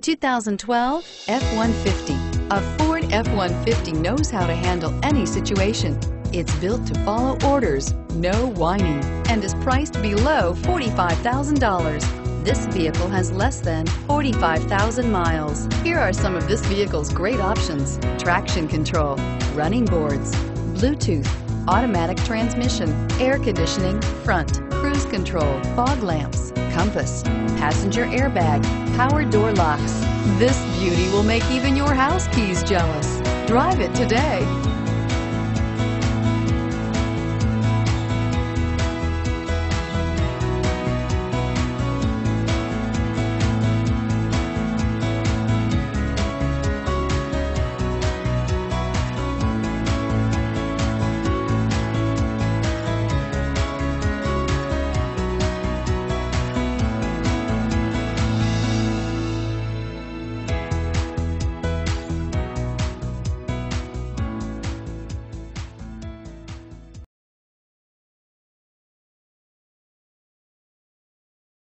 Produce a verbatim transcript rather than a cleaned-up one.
two thousand twelve F one fifty. A Ford F one fifty knows how to handle any situation. It's built to follow orders, no whining, and is priced below forty-five thousand dollars. This vehicle has less than forty-five thousand miles. Here are some of this vehicle's great options: traction control, running boards, Bluetooth, automatic transmission, air conditioning, front, cruise control, fog lamps, compass, passenger airbag, power door locks. This beauty will make even your house keys jealous. Drive it today.